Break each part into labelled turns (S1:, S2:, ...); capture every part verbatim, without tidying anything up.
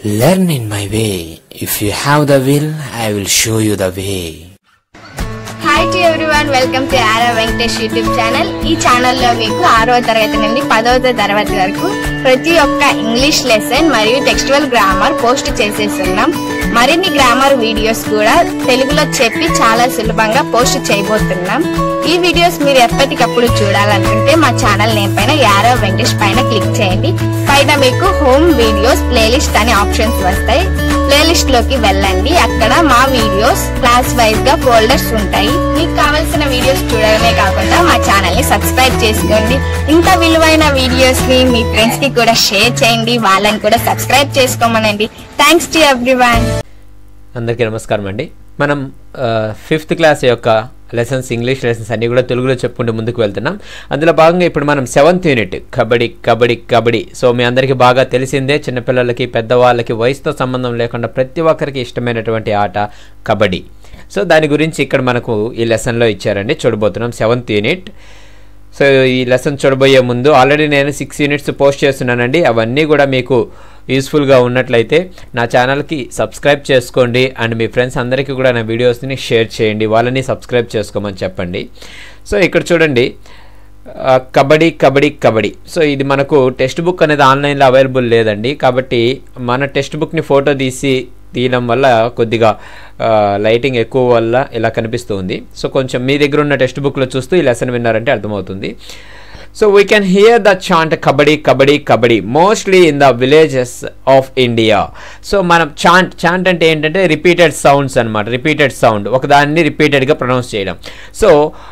S1: Learn in my way. If you have the will, I will show you the way.
S2: Hi to everyone, welcome to Ara Venkatesh YouTube channel. ఈ channel లో మీకు ఆరవ తరగతి నుండి పదవ తరగతి వరకు ప్రతి ఒక్క ఇంగ్లీష్ లెసన్ మరియు టెక్స్చువల్ గ్రామర్ పోస్ట్ చేసేస్తున్నాం. మరిన్ని గ్రామర్ వీడియోస్ కూడా తెలుగులో చెప్పి చాలా సులభంగా పోస్ట్ చేయబోతున్నాం. ఈ వీడియోస్ మీరు ఎప్పటికప్పుడు చూడాలనుకుంటే మా ఛానల్ నేమ్ పైన యారా వెంకటేష్ పైన క్లిక్ చేయండి. పైన మీకు హోమ్ వీడియోస్ ప్లేలిస్ట్ అనే ఆప్షన్స్ వస్తాయి. ప్లేలిస్ట్ లోకి వెళ్ళండి. అక్కడ మా వీడియోస్ క్లాస్ వైజ్ గా ఫోల్డర్స్ ఉంటాయి. మీకు కావాల్సిన వీడియోస్ చూడడమే కాకుండా మా ఛానల్ ని సబ్స్క్రైబ్ చేసుకోండి. ఇంత విలువైన వీడియోస్ ని మీ ఫ్రెండ్స్ కి కూడా షేర్ చేయండి. వాళ్ళని కూడా సబ్స్క్రైబ్ చేసుకోమనండి. Thanks to everyone.
S3: అందరికీ నమస్కారం అండి. మనం ఫిఫ్త్ క్లాస్ యొక్క లెసన్స్ ఇంగ్లీష్ లెసన్స్ అన్నీ కూడా తెలుగులో చెప్పుకుంటూ ముందుకు వెళ్తున్నాం. అందులో భాగంగా ఇప్పుడు మనం seventh unit kabaddi kabaddi kabaddi so మీ అందరికీ బాగా తెలిసిందే, చిన్నపిల్లలకి పెద్దవాళ్ళకి వయసుతో సంబంధం లేకుండా ప్రతి ఒక్కరికి ఇష్టమైనటువంటి ఆట కబడ్డీ. సో దాని గురించి ఇక్కడ మనకు ఈ లెసన్లో ఇచ్చారండి, చూడబోతున్నాం సెవెంత్ యూనిట్. సో ఈ లెసన్ చూడబోయే ముందు ఆల్రెడీ నేను సిక్స్ యూనిట్స్ పోస్ట్ చేస్తున్నానండి. అవన్నీ కూడా మీకు యూస్ఫుల్గా ఉన్నట్లయితే నా ఛానల్కి సబ్స్క్రైబ్ చేసుకోండి అండ్ మీ ఫ్రెండ్స్ అందరికీ కూడా నా వీడియోస్ని షేర్ చేయండి, వాళ్ళని సబ్స్క్రైబ్ చేసుకోమని చెప్పండి. సో ఇక్కడ చూడండి, కబడ్డీ కబడ్డీ కబడ్డీ. సో ఇది మనకు టెక్స్ట్ బుక్ అనేది ఆన్లైన్లో అవైలబుల్ లేదండి, కాబట్టి మన టెక్స్ట్ బుక్ని ఫోటో తీసి తీయడం వల్ల కొద్దిగా లైటింగ్ ఎక్కువ వల్ల ఇలా కనిపిస్తుంది. సో కొంచెం మీ దగ్గర ఉన్న టెక్స్ట్ బుక్లో చూస్తూ ఈ లెసన్ విన్నారంటే అర్థమవుతుంది. So we can hear the chant kabaddi kabaddi kabaddi mostly in the villages of India. So మనం chant chant అంటే ఏంటంటే రిపీటెడ్ సౌండ్స్ అన్నమాట, రిపీటెడ్ సౌండ్ ఒకదాన్ని రిపీటెడ్గా ప్రొనౌన్స్ చేయడం. So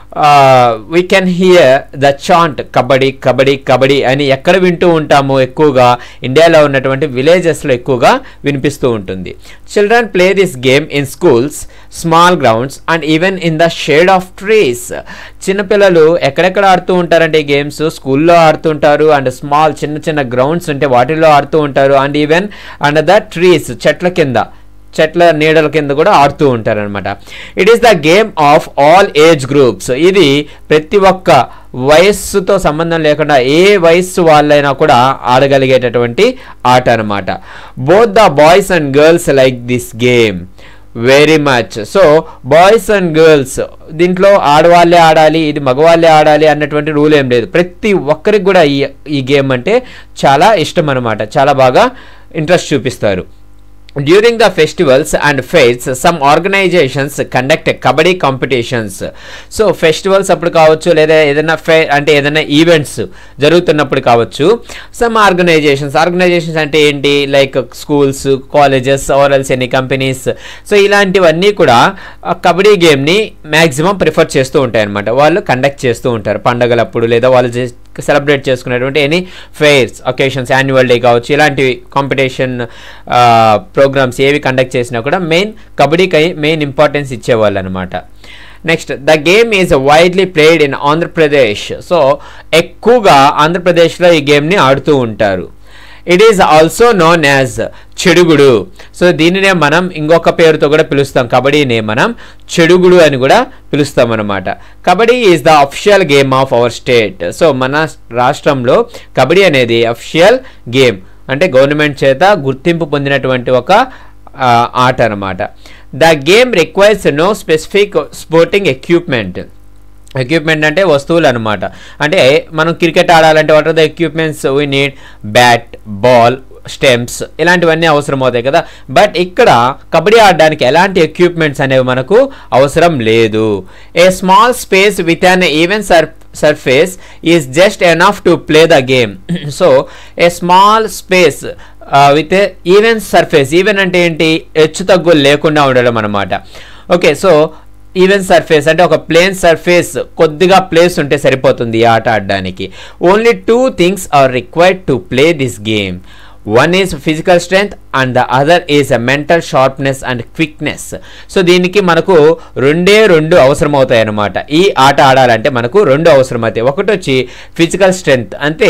S3: we can hear the chant kabaddi kabaddi kabaddi అని ఎక్కడ వింటూ ఉంటామో ఎక్కువగా ఇండియాలో ఉన్నటువంటి విలేజెస్లో ఎక్కువగా వినిపిస్తూ ఉంటుంది. Children play this game in schools, small grounds and even in the shade of trees. చిన్నపిల్లలు ఎక్కడెక్కడ ఆడుతూ ఉంటారంటే ఈ గేమ్స్ స్కూల్లో ఆడుతుంటారు అండ్ స్మాల్ చిన్న చిన్న గ్రౌండ్స్ ఉంటే వాటిల్లో ఆడుతూ ఉంటారు and even and the trees చెట్ల కింద చెట్ల నీడల కింద కూడా ఆడుతూ ఉంటారు అనమాట. It is the game of all age groups. ఇది ప్రతి ఒక్క వయస్సుతో సంబంధం లేకుండా ఏ వయస్సు వాళ్ళైనా కూడా ఆడగలిగేటటువంటి ఆట అనమాట. Both the boys and girls like this game very much. So boys and girls దీంట్లో ఆడవాళ్ళే ఆడాలి, ఇది మగవాళ్ళే ఆడాలి అన్నటువంటి రూల్ ఏం లేదు. ప్రతి ఒక్కరికి కూడా ఈ ఈ గేమ్ అంటే చాలా ఇష్టం అనమాట, చాలా బాగా ఇంట్రెస్ట్ చూపిస్తారు. During the festivals and fairs, some organizations conduct kabaddi competitions. So festivals అప్పుడు కావచ్చు లేదా ఏదైనా ఫెయిర్ అంటే ఏదైనా ఈవెంట్స్ జరుగుతున్నప్పుడు కావచ్చు. సమ్ ఆర్గనైజేషన్స్ ఆర్గనైజేషన్స్ అంటే ఏంటి, like schools, colleges or else any companies. So ఇలాంటివన్నీ కూడా కబడ్డీ గేమ్ని మ్యాక్సిమం ప్రిఫర్ చేస్తూ ఉంటాయి అనమాట. వాళ్ళు కండక్ట్ చేస్తూ ఉంటారు పండగలప్పుడు లేదా వాళ్ళు సెలబ్రేట్ చేసుకునేటువంటి any fairs, occasions, annual day కావచ్చు, ఇలాంటి కాంపిటీషన్ ప్రోగ్రామ్స్ ఏవి కండక్ట్ చేసినా కూడా మెయిన్ కబడ్డీకి మెయిన్ ఇంపార్టెన్స్ ఇచ్చేవాళ్ళు అనమాట. Next, the game is widely played in Andhra Pradesh. So ఎక్కువగా ఆంధ్రప్రదేశ్లో ఈ గేమ్ని ఆడుతూ ఉంటారు. It is also known as chedugudu. So దీనినే మనం ఇంకొక పేరుతో కూడా పిలుస్తాం, కబడ్డీనే మనం చెడుగుడు అని కూడా పిలుస్తాం అనమాట. Kabaddi is the official game of our state. So మన రాష్ట్రంలో కబడ్డీ అనేది అఫిషియల్ గేమ్ అంటే గవర్నమెంట్ చేత గుర్తింపు పొందినటువంటి ఒక ఆట అనమాట. The game requires no specific sporting equipment. Equipment అంటే వస్తువులు అనమాట. అంటే మనం క్రికెట్ ఆడాలంటే what are the equipments we need, bat, ball, stumps, ఇలాంటివన్నీ అవసరం అవుతాయి కదా. బట్ ఇక్కడ కబడ్డీ ఆడడానికి ఎలాంటి ఎక్విప్మెంట్స్ అనేవి మనకు అవసరం లేదు. A small space with uneven sur surface is just enough to play the game. So a small space with even surface. Even అంటే ఏంటి, హెచ్చు తగ్గులు లేకుండా ఉండడం అనమాట. ఓకే, సో ఈవెన్ సర్ఫేస్ అంటే ఒక ప్లేన్ సర్ఫేస్, కొద్దిగా ప్లేస్ ఉంటే సరిపోతుంది ఈ ఆట ఆడడానికి. Only two things are required to play this game. One is physical strength and the other is a mental sharpness and quickness. So దీనికి మనకు రెండే రెండు అవసరం అవుతాయి అన్నమాట. ఈ ఆట ఆడాలంటే మనకు రెండు అవసరం అవుతాయి. ఒకటి వచ్చి ఫిజికల్ స్ట్రెంగ్త్, అంటే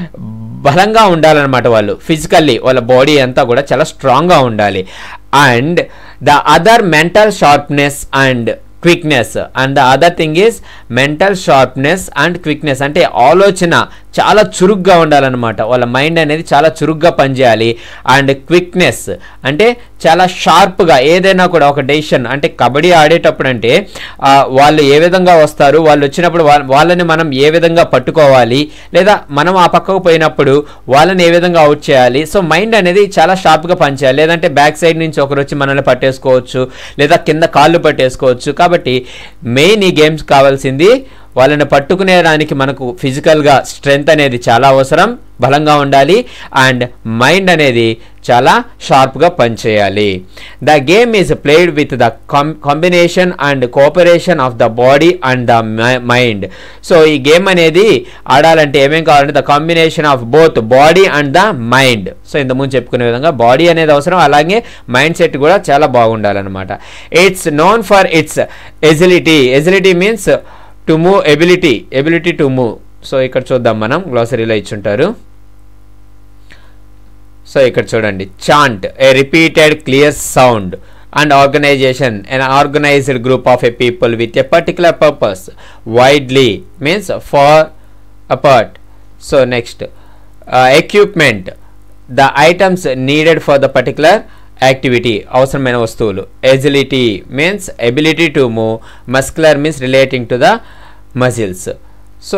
S3: బలంగా ఉండాలన్నమాట. వాళ్ళు ఫిజికల్లీ వాళ్ళ బాడీ అంతా కూడా చాలా స్ట్రాంగ్గా ఉండాలి. And the other mental sharpness and quickness. And the other thing is mental sharpness and quickness అంటే ఆలోచన చాలా చురుగ్గా ఉండాలన్నమాట. వాళ్ళ మైండ్ అనేది చాలా చురుగ్గా పనిచేయాలి. అండ్ క్విక్నెస్ అంటే చాలా షార్ప్గా ఏదైనా కూడా ఒక డెసిషన్, అంటే కబడ్డీ ఆడేటప్పుడు అంటే వాళ్ళు ఏ విధంగా వస్తారు, వాళ్ళు వచ్చినప్పుడు వాళ్ళని మనం ఏ విధంగా పట్టుకోవాలి, లేదా మనం ఆ పక్కకు పోయినప్పుడు వాళ్ళని ఏ విధంగా అవుట్ చేయాలి. సో మైండ్ అనేది చాలా షార్ప్గా పనిచేయాలి. లేదంటే బ్యాక్ సైడ్ నుంచి ఒకరు వచ్చి మనల్ని పట్టేసుకోవచ్చు, లేదా కింద కాళ్ళు పట్టేసుకోవచ్చు. కాబట్టి మెయిన్ ఈ గేమ్స్ కావాల్సింది వాళ్ళని పట్టుకునేదానికి మనకు ఫిజికల్గా స్ట్రెంగ్త్ అనేది చాలా అవసరం, బలంగా ఉండాలి. అండ్ మైండ్ అనేది చాలా షార్ప్గా పనిచేయాలి. The game is played with the combination and cooperation of the body and the mind. So ఈ గేమ్ అనేది ఆడాలంటే ఏమేం కావాలంటే the combination of both body and the mind. So ఇంతకుముందు చెప్పుకునే విధంగా బాడీ అనేది అవసరం, అలాగే మైండ్ సెట్ కూడా చాలా బాగుండాలన్నమాట. It's known for its agility. Agility means to move, ability ability to move. So ఇక్కడ చూద్దాం, మనం గ్లాసరీలో ఇచ్చుంటారు. సో ఇక్కడ చూడండి, chant a repeated clear sound and organization an organized group of a people with a particular purpose. Widely means far apart. So next, uh, equipment, the items needed for the particular activity, అవసరమైన వస్తువులు. Agility means ability to move. Muscular means relating to the muscles. So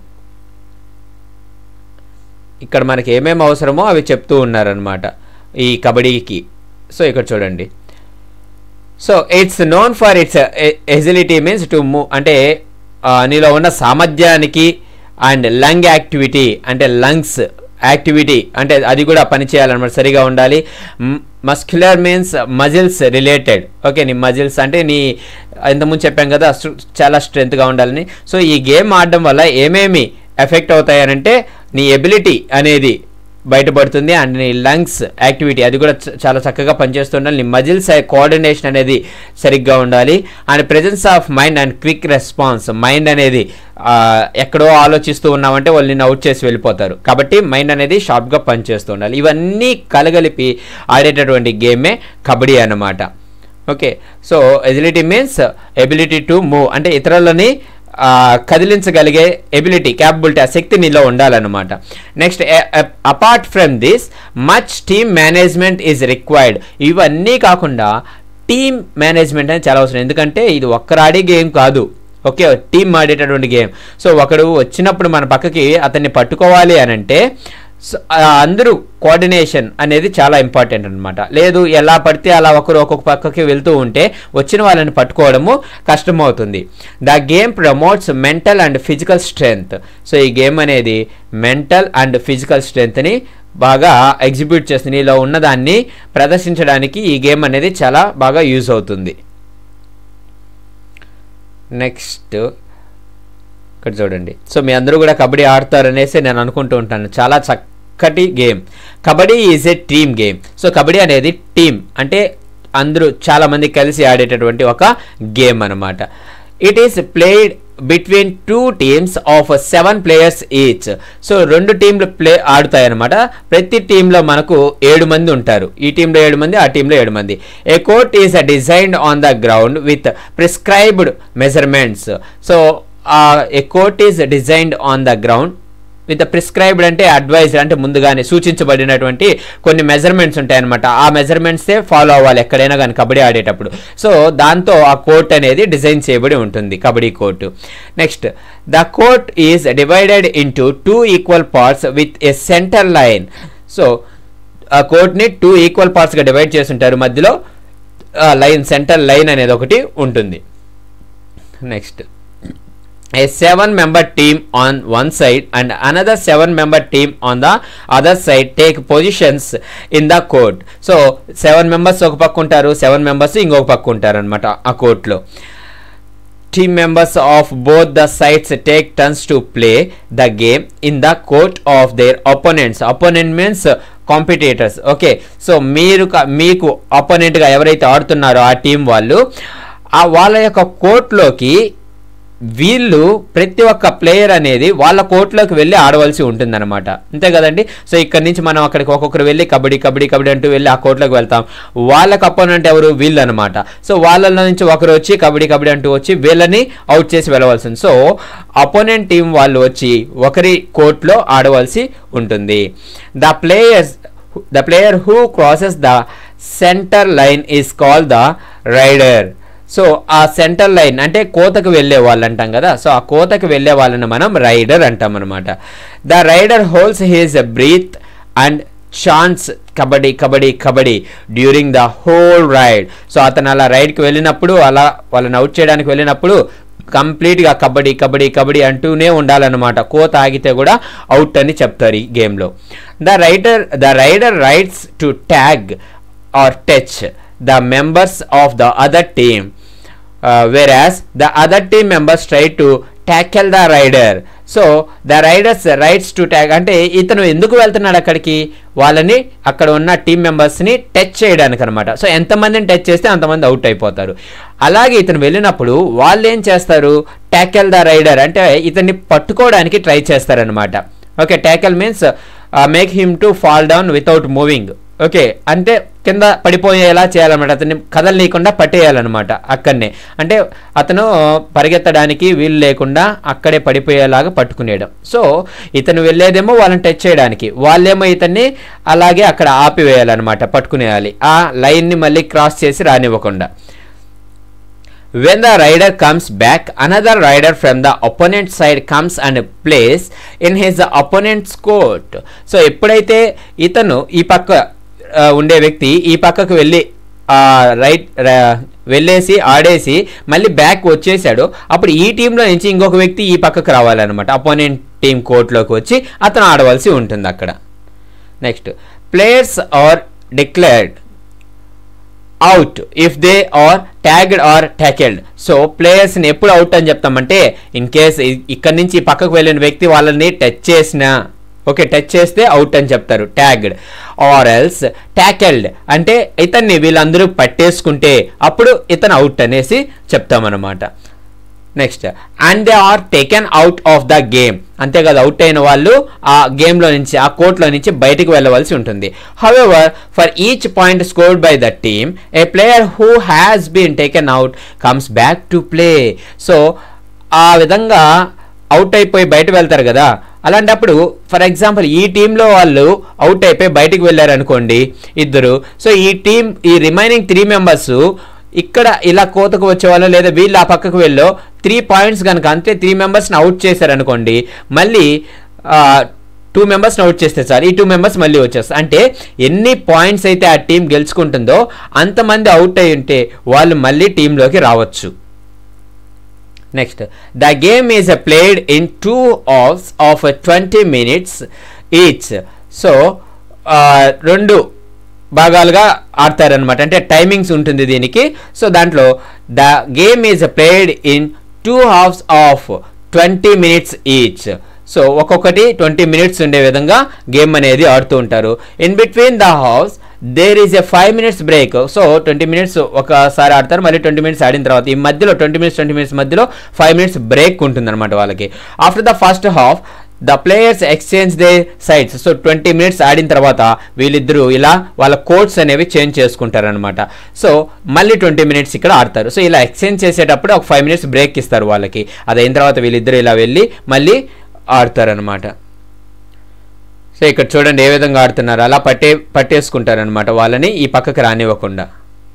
S3: ఇక్కడ మనకి ఏమేమి అవసరమో అవి చెప్తూ ఉన్నారనమాట ఈ కబడ్డీకి. సో ఇక్కడ చూడండి, so it's known for its agility means to move అంటే నీలో ఉన్న సామర్థ్యానికి, అండ్ లంగ్ యాక్టివిటీ అంటే లంగ్స్ యాక్టివిటీ అంటే అది కూడా పని చేయాలన్నమాట, సరిగా ఉండాలి. Muscular means muscles related. Okay, నీ మజిల్స్ అంటే నీ ఇంతకుముందు చెప్పాం కదా చాలా స్ట్రెంత్గా ఉండాలని. సో ఈ గేమ్ ఆడడం వల్ల ఏమేమి ఎఫెక్ట్ అవుతాయనంటే నీ ఎబిలిటీ అనేది బయటపడుతుంది, అండ్ నీ లంగ్స్ యాక్టివిటీ అది కూడా చాలా చక్కగా పనిచేస్తూ ఉండాలి. నీ మజిల్స్ కోఆర్డినేషన్ అనేది సరిగ్గా ఉండాలి. And presence of mind and quick response. Mind అనేది ఎక్కడో ఆలోచిస్తూ ఉన్నామంటే వాళ్ళు నిన్ను అవుట్ చేసి వెళ్ళిపోతారు. కాబట్టి మైండ్ అనేది షార్ప్గా పనిచేస్తూ ఉండాలి. ఇవన్నీ కలగలిపి ఆడేటటువంటి గేమే కబడ్డీ అన్నమాట. Okay, so agility means ability to move అంటే ఇతరులని కదిలించగలిగే ఎబిలిటీ, క్యాపబిలిటీ, ఆ శక్తి నీలో ఉండాలన్నమాట. Next, apart from this much team management is required. ఇవన్నీ కాకుండా టీమ్ మేనేజ్మెంట్ అనేది చాలా అవసరం. ఎందుకంటే ఇది ఒక్కరాడే గేమ్ కాదు, ఓకే, టీమ్ ఆడేటటువంటి గేమ్. సో ఒకడు వచ్చినప్పుడు మన పక్కకి అతన్ని పట్టుకోవాలి అని అంటే అందరూ కోఆర్డినేషన్ అనేది చాలా ఇంపార్టెంట్ అనమాట. లేదు ఎలా పడితే అలా ఒకరు ఒక్కొక్క పక్కకి వెళ్తూ ఉంటే వచ్చిన వాళ్ళని పట్టుకోవడము కష్టమవుతుంది. The game promotes mental and physical strength. So ఈ గేమ్ అనేది మెంటల్ అండ్ ఫిజికల్ స్ట్రెంగ్త్ని బాగా ఎగ్జిబ్యూట్ చేస్తుంది. నీలో ఉన్నదాన్ని ప్రదర్శించడానికి ఈ గేమ్ అనేది చాలా బాగా యూజ్ అవుతుంది. నెక్స్ట్ ఇక్కడ చూడండి, సో మీ అందరూ కూడా కబడ్డీ ఆడతారనేసి నేను అనుకుంటూ ఉంటాను. చాలా చక్కటి game. Kabaddi is a team game. So kabaddi అనేది టీమ్ అంటే అందరూ చాలామంది కలిసి ఆడేటటువంటి ఒక గేమ్ అనమాట. It is played between two teams of seven players each. So రెండు టీంలు ప్లే ఆడుతాయి అనమాట. ప్రతి టీంలో మనకు ఏడు మంది ఉంటారు. ఈ టీంలో ఏడు మంది, ఆ టీంలో ఏడు మంది. A court is designed on the ground with prescribed measurements. So a court is designed on the ground with prescribed అంటే అడ్వైజ్డ్ అంటే ముందుగానే సూచించబడినటువంటి కొన్ని మెజర్మెంట్స్ ఉంటాయన్నమాట. ఆ మెజర్మెంట్సే ఫాలో అవ్వాలి ఎక్కడైనా కానీ కబడ్డీ ఆడేటప్పుడు. సో దాంతో ఆ కోర్ట్ అనేది డిజైన్ చేయబడి ఉంటుంది, kabaddi court. Next, the court is divided into two equal parts with a centre line. So ఆ కోర్ట్ని టూ ఈక్వల్ పార్ట్స్గా డివైడ్ చేసి ఉంటారు, మధ్యలో లైన్, సెంటర్ లైన్ అనేది ఒకటి ఉంటుంది. Next, a seven member team on one side and another seven member team on the other side take positions in the court. So seven members ఒక పక్క ఉంటారు, seven members ఇంకొక పక్క ఉంటారు అన్నమాట ఆ కోర్ట్ లో. Team members of both the sides take turns to play the game in the court of their opponents. Opponent means competitors. Okay, so మీరు మీకు అపోనెంట్ గా ఎవరైతే ఆడుతున్నారో ఆ టీం వాళ్ళు ఆ వాళ్ళ యొక్క కోర్టులోకి వీళ్ళు ప్రతి ఒక్క ప్లేయర్ అనేది వాళ్ళ కోర్టులోకి వెళ్ళి ఆడవలసి ఉంటుందన్నమాట, అంతే కదండి. సో ఇక్కడ నుంచి మనం అక్కడికి ఒక్కొక్కరు వెళ్ళి కబడ్డీ కబడ్డీ కబడ్డీ అంటూ వెళ్ళి ఆ కోర్టులోకి వెళ్తాం. వాళ్ళకి అపోనెంట్ ఎవరు? వీళ్ళు అనమాట. సో వాళ్ళ నుంచి ఒకరు వచ్చి కబడ్డీ కబడ్డీ అంటూ వచ్చి వీళ్ళని అవుట్ చేసి వెళ్ళవలసింది. సో అపోనెంట్ టీం వాళ్ళు వచ్చి ఒకరి కోర్టులో ఆడవలసి ఉంటుంది. The players the player who crosses the centre line is called the raider. So ఆ సెంటర్ లైన్ అంటే కోతకు వెళ్ళే వాళ్ళు అంటాం కదా, సో ఆ కోతకు వెళ్ళే వాళ్ళని మనం రైడర్ అంటాం అనమాట. The raider holds his breath and chants kabaddi kabaddi kabaddi during the whole raid. So అతను అలా రైడ్కి వెళ్ళినప్పుడు, అలా వాళ్ళని అవుట్ చేయడానికి వెళ్ళినప్పుడు కంప్లీట్గా కబడ్డీ కబడ్డీ కబడ్డీ అంటూనే ఉండాలన్నమాట. కోత ఆగితే కూడా అవుట్ అని చెప్తారు ఈ గేమ్లో. The raider the raider raids to tag or touch the members of the other team, uh, whereas the other team members try to tackle the rider. So the raiders rights to tag అంటే ఇతను ఎందుకు వెళ్తున్నాడు అక్కడికి? వాళ్ళని అక్కడ ఉన్న team మెంబర్స్ని touch చేయడానికి అనమాట. సో ఎంతమందిని టచ్ చేస్తే అంతమంది అవుట్ అయిపోతారు. అలాగే ఇతను వెళ్ళినప్పుడు వాళ్ళు ఏం చేస్తారు? ట్యాకెల్ ద రైడర్ అంటే ఇతన్ని పట్టుకోవడానికి ట్రై చేస్తారనమాట. Okay, tackle means make him to fall down without moving. Okay, అంటే కింద పడిపోయేలా చేయాలన్నమాట, అతన్ని కదలనీయకుండా పట్టేయాలన్నమాట అక్కడనే. అంటే అతను పరిగెత్తడానికి వీలు లేకుండా అక్కడే పడిపోయేలాగా పట్టుకునేయడం. సో ఇతను వెళ్ళేదేమో వాళ్ళని టచ్ చేయడానికి, వాళ్ళేమో ఇతన్ని అలాగే అక్కడ ఆపివేయాలన్నమాట, పట్టుకునేయాలి, ఆ లైన్ని మళ్ళీ క్రాస్ చేసి రానివ్వకుండా. When the rider comes back, another rider from the opponent side comes and plays in his opponent's court. So ఎప్పుడైతే ఇతను ఈ పక్క ఉండే వ్యక్తి ఈ పక్కకు వెళ్ళి రైట్ వెళ్ళేసి ఆడేసి మళ్ళీ బ్యాక్ వచ్చేసాడు, అప్పుడు ఈ టీంలో నుంచి ఇంకొక వ్యక్తి ఈ పక్కకు రావాలన్నమాట, అపోనెంట్ టీం కోర్టులోకి వచ్చి అతను ఆడవలసి ఉంటుంది అక్కడ. Next, players are declared out if they are tagged or tackled. So ప్లేయర్స్ని ఎప్పుడు అవుట్ అని చెప్తామంటే, ఇన్ కేస్ ఇక్కడ నుంచి పక్కకు వెళ్ళిన వ్యక్తి వాళ్ళని టచ్ చేసినా, ఓకే టచ్ చేస్తే అవుట్ అని చెప్తారు, ట్యాగ్డ్. ఆర్ ఎల్స్ ట్యాకెల్డ్ అంటే ఇతన్ని వీళ్ళందరూ పట్టేసుకుంటే అప్పుడు ఇతను అవుట్ అనేసి చెప్తామన్నమాట. Next, and they are taken out of the game. అంతేకాదు, అవుట్ అయిన వాళ్ళు ఆ గేమ్లో నుంచి ఆ కోర్టులో నుంచి బయటకు వెళ్ళవలసి ఉంటుంది. However for each point scored by the team a player who has been taken out comes back to play. So ఆ విధంగా అవుట్ అయిపోయి బయట వెళ్తారు కదా, అలాంటప్పుడు ఫర్ ఎగ్జాంపుల్ ఈ టీంలో వాళ్ళు అవుట్ అయిపోయి బయటకు వెళ్ళారనుకోండి ఇద్దరు, సో ఈ టీం ఈ రిమైనింగ్ త్రీ మెంబర్స్ ఇక్కడ ఇలా కోతకు వచ్చేవాళ్ళు లేదా వీళ్ళు ఆ పక్కకు వెళ్ళో త్రీ పాయింట్స్ కనుక అంతే త్రీ మెంబర్స్ని అవుట్ చేశారనుకోండి, మళ్ళీ టూ మెంబర్స్ని అవుట్ చేస్తే సార్ ఈ టూ మెంబర్స్ మళ్ళీ వచ్చేస్తారు. అంటే ఎన్ని పాయింట్స్ అయితే ఆ టీం గెలుచుకుంటుందో అంతమంది అవుట్ అయి ఉంటే వాళ్ళు మళ్ళీ టీంలోకి రావచ్చు. Next, the game is played in two halves of twenty minutes each. So రెండు భాగాలుగా ఆడతారనమాట, అంటే టైమింగ్స్ ఉంటుంది దీనికి. సో దాంట్లో the game is played in two halves of twenty minutes each. So ఒక్కొక్కటి ట్వంటీ మినిట్స్ ఉండే విధంగా గేమ్ అనేది ఆడుతూ ఉంటారు. In between the halves there is a five minutes break. So twenty minutes ఒకసారి ఆడతారు, మళ్ళీ ట్వంటీ మినిట్స్ ఆడిన తర్వాత ఈ మధ్యలో ట్వంటీ మినిట్స్ ట్వంటీ మినిట్స్ మధ్యలో ఫైవ్ మినిట్స్ బ్రేక్ ఉంటుంది అనమాట వాళ్ళకి. After the first half the players exchange they sides. So twenty minutes ఆడిన తర్వాత వీళ్ళిద్దరూ ఇలా వాళ్ళ కోర్ట్స్ అనేవి చేంజ్ చేసుకుంటారు అనమాట. సో మళ్ళీ ట్వంటీ మినిట్స్ ఇక్కడ ఆడతారు. సో ఇలా ఎక్స్చేంజ్ చేసేటప్పుడు ఒక ఫైవ్ మినిట్స్ బ్రేక్ ఇస్తారు వాళ్ళకి. అది అయిన తర్వాత వీళ్ళిద్దరూ ఇలా వెళ్ళి మళ్ళీ ఆడతారనమాట. సో ఇక్కడ చూడండి ఏ విధంగా ఆడుతున్నారు, అలా పట్టే పట్టేసుకుంటారనమాట వాళ్ళని ఈ పక్కకి రానివ్వకుండా.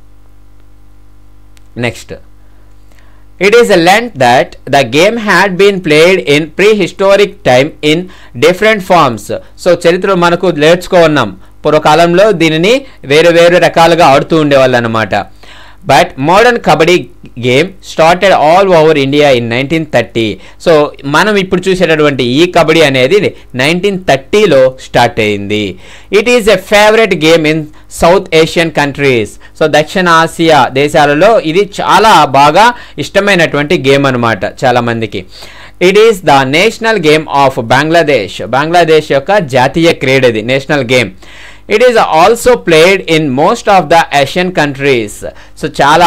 S3: Next, it is learnt that the game had been played in prehistoric time in different forms. So చరిత్రలో మనకు నేర్చుకున్నాం పూర్వకాలంలో దీనిని వేరు వేరు రకాలుగా ఆడుతూ ఉండేవాళ్ళు అనమాట. But modern kabaddi game started all over India in nineteen thirty. So మనం ఇప్పుడు చూసేటటువంటి ఈ కబడ్డీ అనేది నైన్టీన్ థర్టీలో స్టార్ట్ అయింది. It is a favourite game in South Asian countries. So దక్షిణ ఆసియా దేశాలలో ఇది చాలా బాగా ఇష్టమైనటువంటి గేమ్ అనమాట చాలా మందికి. It is the national game of Bangladesh. Bangladesh యొక్క జాతీయ క్రీడ ఇది, national game. It is also played in most of the Asian countries. So చాలా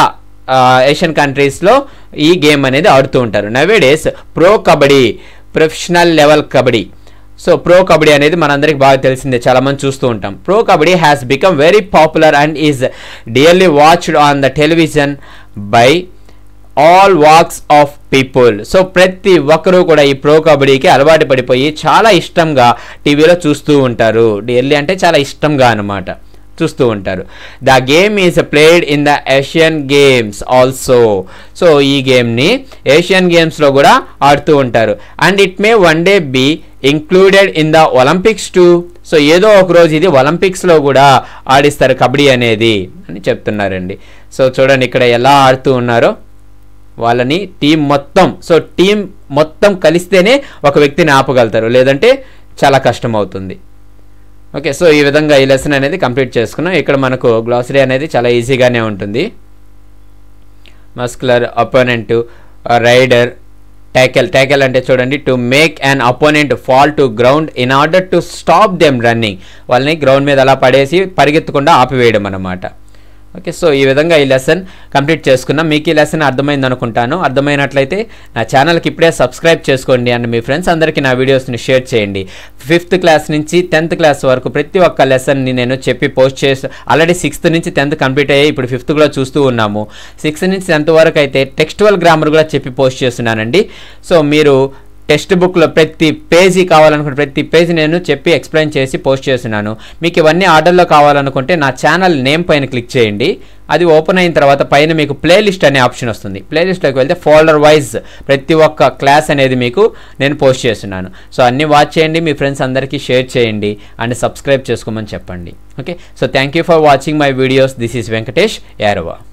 S3: ఏషియన్ కంట్రీస్లో ఈ గేమ్ అనేది ఆడుతూ ఉంటారు. Nowadays pro kabaddi, professional level kabaddi. So pro kabaddi అనేది మనందరికి బాగా తెలిసిందే, చాలామంది చూస్తూ ఉంటాం. Pro kabaddi has become very popular and is dearly watched on the television by all walks of people. So ప్రతి ఒక్కరూ కూడా ఈ ప్రో కబడ్డీకి అలవాటు పడిపోయి చాలా ఇష్టంగా టీవీలో చూస్తూ ఉంటారు. డియర్లీ అంటే చాలా ఇష్టంగా అనమాట చూస్తూ ఉంటారు. The game is played in the Asian games also. So ఈ గేమ్ని ఏషియన్ గేమ్స్లో కూడా ఆడుతూ ఉంటారు. And it may one day be included in the Olympics too. So ఏదో ఒక రోజు ఇది ఒలింపిక్స్లో కూడా ఆడిస్తారు కబడ్డీ అనేది అని చెప్తున్నారండి. సో చూడండి ఇక్కడ ఎలా ఆడుతూ ఉన్నారో వాళ్ళని టీం మొత్తం, సో టీం మొత్తం కలిస్తేనే ఒక వ్యక్తిని ఆపగలుగుతారు, లేదంటే చాలా కష్టం అవుతుంది. ఓకే, సో ఈ విధంగా ఈ లెసన్ అనేది కంప్లీట్ చేసుకున్నాం. ఇక్కడ మనకు గ్లాసరీ అనేది చాలా ఈజీగానే ఉంటుంది. Muscular, opponent, raider, tackle. Tackle అంటే చూడండి to make an opponent fall to ground in order to stop them running. వాళ్ళని గ్రౌండ్ మీద అలా పడేసి పరిగెత్తకుండా ఆపివేయడం అన్నమాట. ఓకే, సో ఈ విధంగా ఈ లెసన్ కంప్లీట్ చేసుకున్నాం. మీకు ఈ లెసన్ అర్థమైంది అనుకుంటాను. అర్థమైనట్లయితే నా ఛానల్కి ఇప్పుడే సబ్స్క్రైబ్ చేసుకోండి అండ్ మీ ఫ్రెండ్స్ అందరికీ నా వీడియోస్ని షేర్ చేయండి. ఫిఫ్త్ క్లాస్ నుంచి టెన్త్ క్లాస్ వరకు ప్రతి ఒక్క లెసన్ని నేను చెప్పి పోస్ట్ చేసి ఆల్రెడీ సిక్స్త్ నుంచి టెన్త్ కంప్లీట్ అయ్యాయి, ఇప్పుడు ఫిఫ్త్ కూడా చూస్తూ ఉన్నాము. సిక్స్త్ నుంచి టెన్త్ వరకు అయితే టెక్స్టువల్ గ్రామర్ కూడా చెప్పి పోస్ట్ చేస్తున్నానండి. సో మీరు టెక్స్ట్ బుక్లో ప్రతి పేజీ కావాలనుకుంటే ప్రతి పేజీ నేను చెప్పి ఎక్స్ప్లెయిన్ చేసి పోస్ట్ చేస్తున్నాను. మీకు ఇవన్నీ ఆర్డర్లో కావాలనుకుంటే నా ఛానల్ నేమ్ పైన క్లిక్ చేయండి. అది ఓపెన్ అయిన తర్వాత పైన మీకు ప్లేలిస్ట్ అనే ఆప్షన్ వస్తుంది. ప్లేలిస్ట్లోకి వెళ్తే ఫోల్డర్ వైజ్ ప్రతి ఒక్క క్లాస్ అనేది మీకు నేను పోస్ట్ చేస్తున్నాను. సో అన్నీ వాచ్ చేయండి, మీ ఫ్రెండ్స్ అందరికీ షేర్ చేయండి అండ్ సబ్స్క్రైబ్ చేసుకోమని చెప్పండి. Okay, so thank you for watching my videos. This is Venkatesh యారవా.